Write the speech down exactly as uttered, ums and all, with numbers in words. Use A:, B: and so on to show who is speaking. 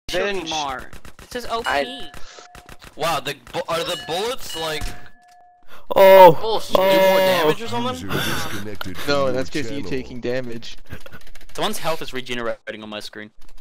A: Revenge.
B: More. It says O P.
A: I-
C: Wow, the bu are the bullets like
D: Oh,
C: bullshit?
D: oh.
C: Do more damage or something?
E: User disconnected from
F: No,
E: your
F: that's just you
E: channel.
F: taking damage.
B: Someone's health is regenerating on my screen.